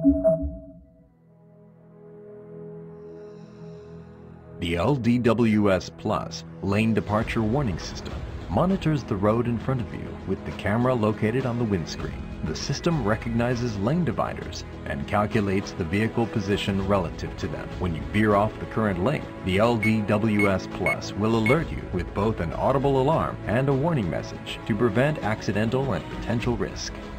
The LDWS Plus Lane Departure Warning System monitors the road in front of you with the camera located on the windscreen. The system recognizes lane dividers and calculates the vehicle position relative to them. When you veer off the current lane, the LDWS Plus will alert you with both an audible alarm and a warning message to prevent accidental and potential risk.